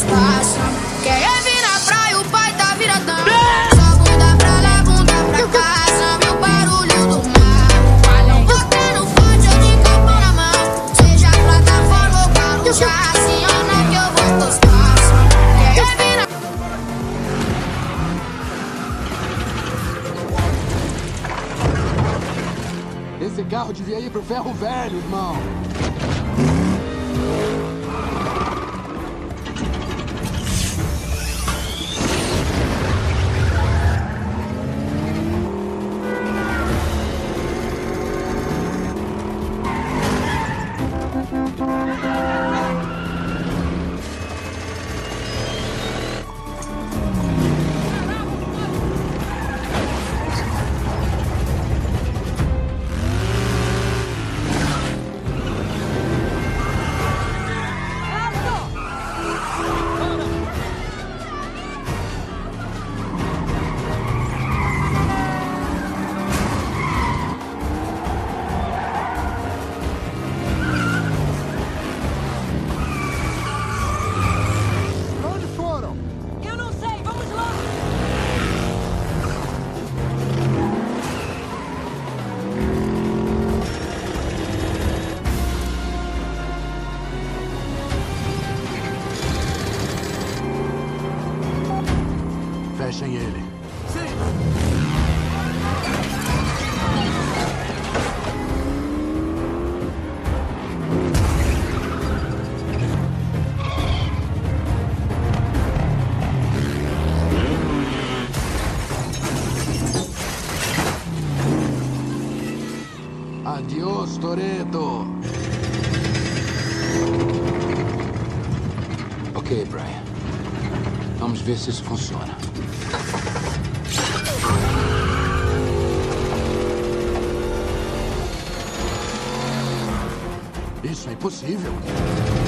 votos passam. Quem vir na praia, o pai tá viradão. Só bunda pra lá, bunda pra cá. Samba é o barulho do mar. Botando forte, eu de copo na mão. Seja plataforma ou Guarujá, aciona que eu votos passam. Quem vir na... Esse carro devia ir pro ferro velho, irmão. Fechem ele. Sim! Adiós, Toretto. Ok, Brian. Vamos ver se isso funciona. Isso é impossível.